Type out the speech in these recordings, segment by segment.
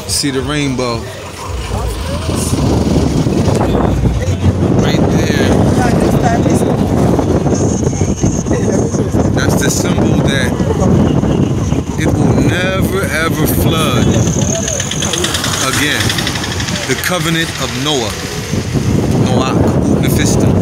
See the rainbow right there. That's the symbol that it will never ever flood again. The covenant of Noah. Noach, Nephista.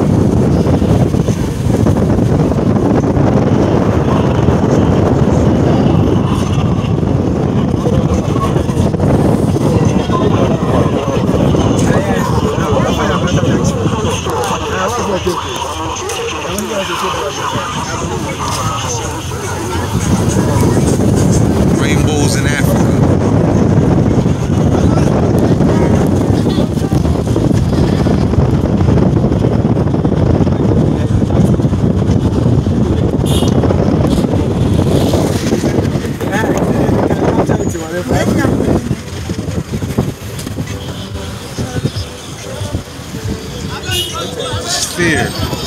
Rainbows in Africa. Sphere.